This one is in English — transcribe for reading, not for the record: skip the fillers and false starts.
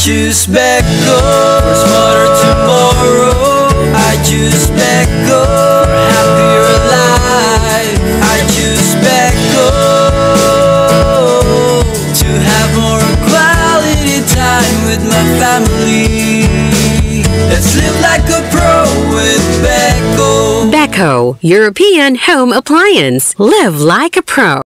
choose Beko for smarter tomorrow. I choose Beko for a happier life. I choose Beko to have more quality time with my family. Let's live like a pro with Beko. Beko, European home appliance. Live like a pro.